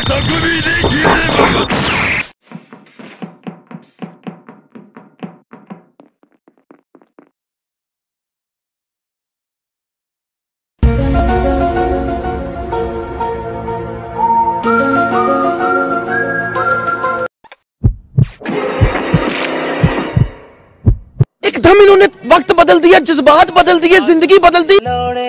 एकदम इन्होंने वक्त बदल दिया, जज्बात बदल दिए, जिंदगी बदल दी।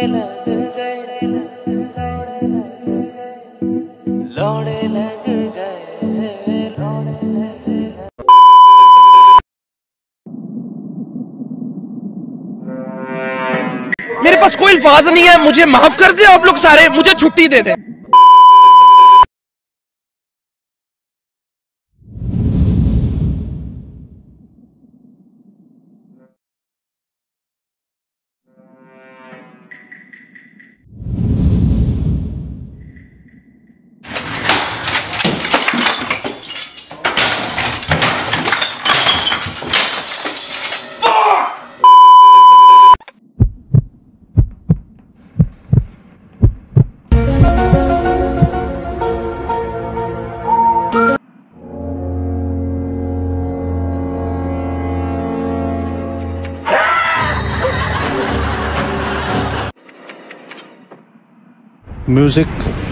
मेरे पास कोई अल्फाज नहीं है, मुझे माफ कर दे आप लोग सारे, मुझे छुट्टी दे दे। म्यूजिक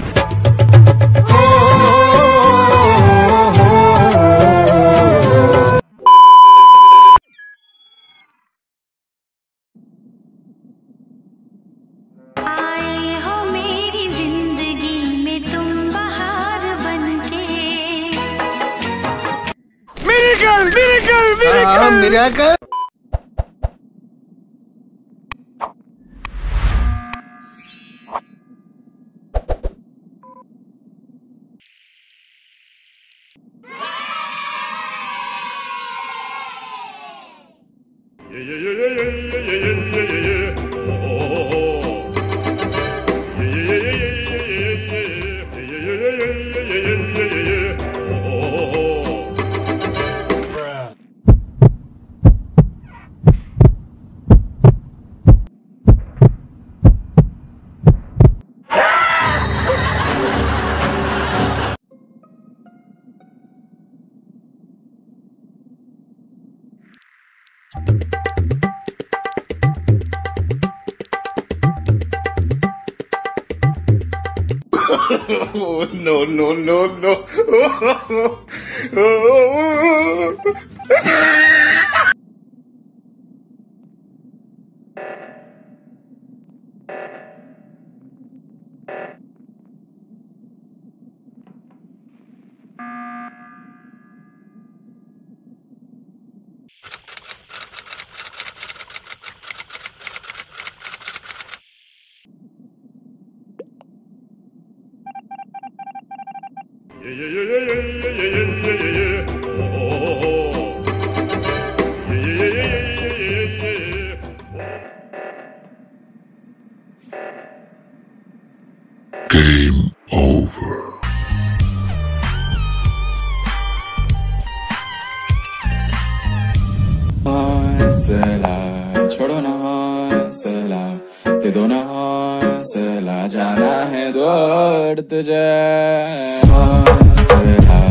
आए हो मेरी जिंदगी में तुम बहार बनके। Miracle miracle miracle miracle. Oh, no, no, no, no. Game over. हौसला छोड़ो ना, हौसला से दो ना, हौसला जाना है दूर तुझे। हौसला